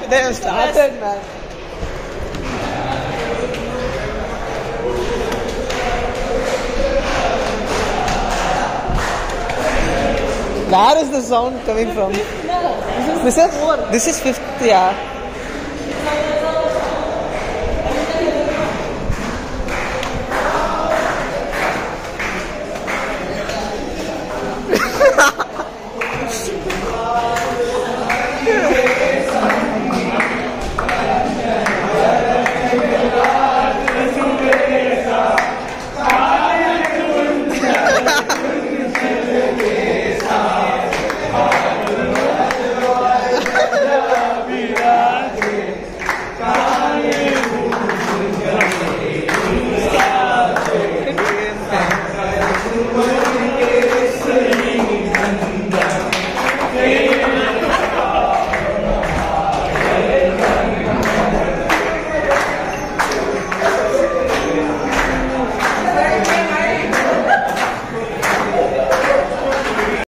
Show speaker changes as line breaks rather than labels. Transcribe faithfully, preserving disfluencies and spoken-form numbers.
They have started, man. Where is the sound coming from?
No,
This is this is fifth, yeah.